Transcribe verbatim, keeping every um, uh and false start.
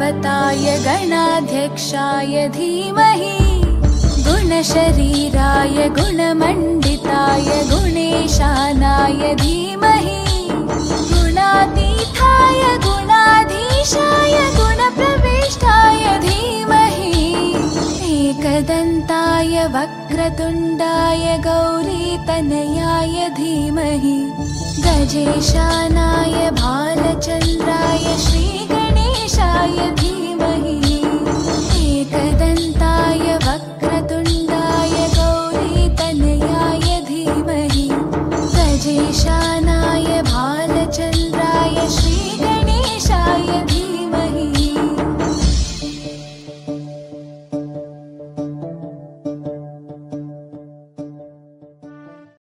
गणपताय गणाध्यक्षाय धीमहि गुणशरीराय गुणमण्डिताय गुणेशानाय धीमहि गुणातीताय गुणाधीशाय गुणप्रविष्टाय धीमहि एकदन्ताय वक्रतुण्डाय गौरीतनयाय धीमहि गजेशानाय भालचन्द्राय श्रीगणेशाय धीमहि एकदन्ताय वक्रतुण्डाय गौरीतनयाय धीमहि गजेशानाय